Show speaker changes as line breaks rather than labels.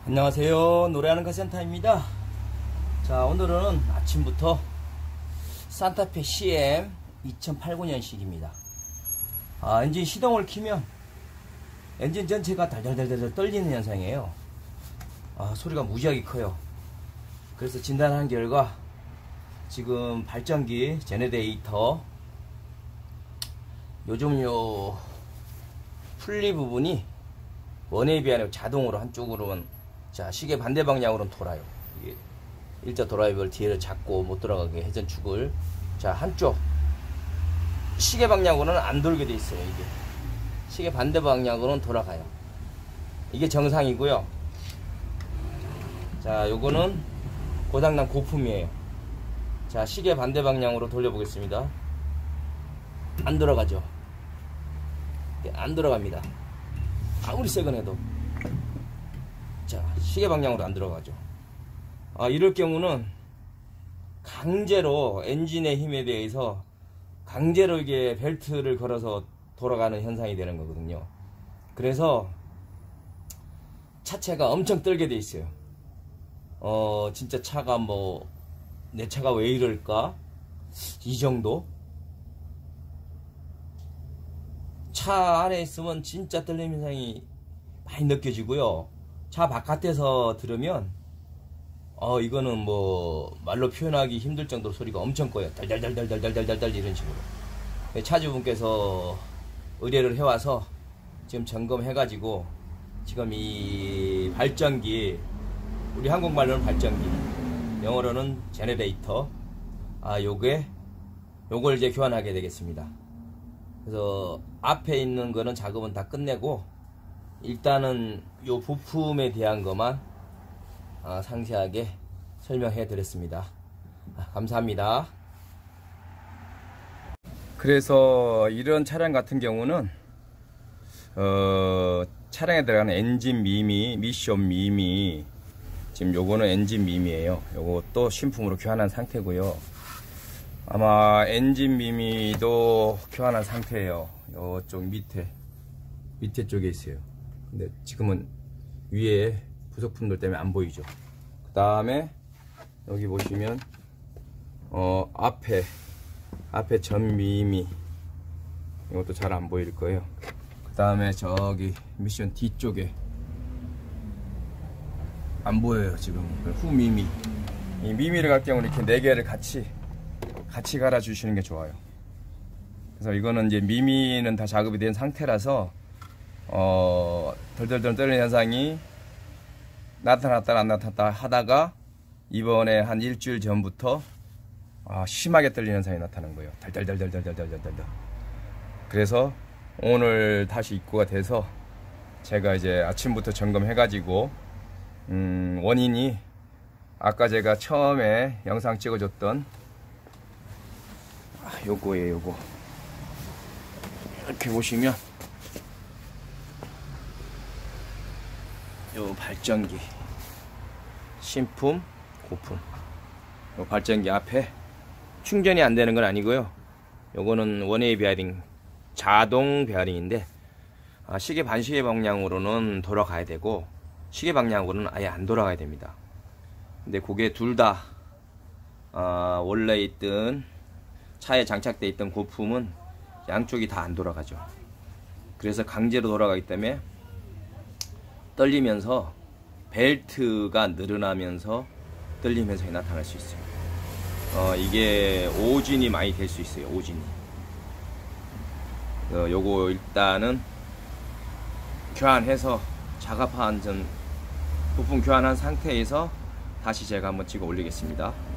안녕하세요. 노래하는 카센터입니다. 자, 오늘은 아침부터 산타페 CM 2008-9년식입니다. 엔진 시동을 키면 엔진 전체가 달달달달 떨리는 현상이에요. 소리가 무지하게 커요. 그래서 진단한 결과 지금 발전기 제네레이터 요즘 요 풀리 부분이 원에 비하면 자동으로 한쪽으로만, 자, 시계 반대 방향으로는 돌아요. 이게 일자 드라이브를 뒤를 잡고 못 들어가게 회전축을, 자, 한쪽 시계 방향으로는 안 돌게 돼 있어요. 이게 시계 반대 방향으로는 돌아가요. 이게 정상이고요. 자, 요거는 고장난 고품이에요. 자, 시계 반대 방향으로 돌려보겠습니다. 안 돌아가죠. 안 돌아갑니다. 아무리 세건 해도. 자, 시계 방향으로 안 들어가죠. 이럴 경우는 강제로 엔진의 힘에 대해서 강제로 이게 벨트를 걸어서 돌아가는 현상이 되는 거거든요. 그래서 차체가 엄청 떨게 돼 있어요. 진짜 차가 내 차가 왜 이럴까? 이 정도? 차 안에 있으면 진짜 떨림 현상이 많이 느껴지고요. 차 바깥에서 들으면 이거는 말로 표현하기 힘들 정도로 소리가 엄청 커요. 달달달달달달달달 이런 식으로. 차주분께서 의뢰를 해와서 지금 점검해가지고 지금 이 발전기, 우리 한국말로는 발전기, 영어로는 제네레이터, 요걸 이제 교환하게 되겠습니다. 그래서 앞에 있는 거는 작업은 다 끝내고 일단은 요 부품에 대한 것만 상세하게 설명해 드렸습니다. 감사합니다. 그래서 이런 차량 같은 경우는 차량에 들어가는 엔진 미미, 미션 미미, 지금 요거는 엔진 미미에요. 요것도 신품으로 교환한 상태고요. 아마 엔진 미미도 교환한 상태예요. 요쪽 밑에 쪽에 있어요. 근데 지금은 위에 부속품들 때문에 안 보이죠. 그 다음에 여기 보시면 앞에 전 미미, 이것도 잘 안 보일 거예요. 그 다음에 저기 미션 뒤쪽에 안 보여요. 지금 후 미미, 이 미미를 갈 경우는 이렇게 4개를 같이 갈아 주시는 게 좋아요. 그래서 이거는 이제 미미는 다 작업이 된 상태라서 덜덜덜 떨리는 현상이 나타났다 안 나타났다 하다가 이번에 한 일주일 전부터 심하게 떨리는 현상이 나타난 거예요. 달달달달달달달달달. 그래서 오늘 다시 입고가 돼서 제가 이제 아침부터 점검해 가지고 원인이 아까 제가 처음에 영상 찍어줬던 요거예요. 요거 이렇게 보시면 요 발전기 신품 고품, 요 발전기 앞에 충전이 안 되는 건 아니고요. 요거는 원웨이 베어링, 자동 베어링인데 시계 반시계 방향으로는 돌아가야 되고 시계 방향으로는 아예 안 돌아가야 됩니다. 근데 그게 둘 다 원래 있던 차에 장착되어 있던 고품은 양쪽이 다 안 돌아가죠. 그래서 강제로 돌아가기 때문에 떨리면서 벨트가 늘어나면서 떨림 현상이 나타날 수 있어요. 이게 오진이 많이 될 수 있어요. 오진이. 요거 일단은 교환해서 작업한 전 부품 교환한 상태에서 다시 제가 한번 찍어 올리겠습니다.